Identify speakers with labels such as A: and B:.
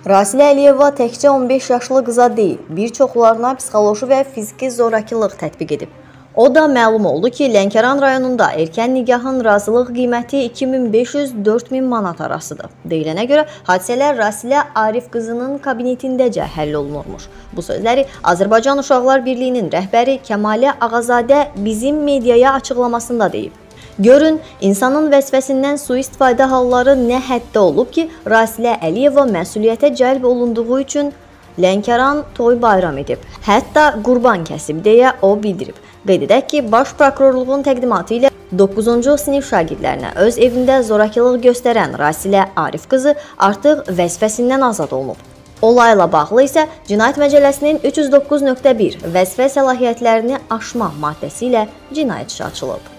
A: Rasilə Əliyeva təkcə 15 yaşlı qıza deyil, bir çoxlarına psixoloji və fiziki zorakılıq tətbiq edib. O da məlum oldu ki, Lənkəran rayonunda erkən nigahın razılıq qiyməti 2500-4000 manat arasıdır. Deyilənə görə hadisələr Rasilə Arif qızının kabinetindəcə həll olunurmuş. Bu sözləri Azərbaycan Uşaqlar Birliyinin rəhbəri Kəmalə Ağazadə bizim mediaya açıqlamasında deyib. Görün, insanın vəzifəsindən sui-istifadə halları nə həddə olub ki, Rasilə Əliyeva məsuliyyətə cəlb olunduğu üçün Lənkəran toy bayram edib. Hətta qurban kəsib deyə o bildirib. Qeyd edək ki, Baş Prokurorluğun təqdimatı ilə 9-cu sinif şagirdlərinə öz evində zorakılıq göstərən Rasilə Arif qızı artıq vəzifəsindən azad olunub. Olayla bağlı isə Cinayət Məcəlləsinin 309.1 vəzifə səlahiyyətlərini aşma maddəsi ilə cinayət işi açılıb.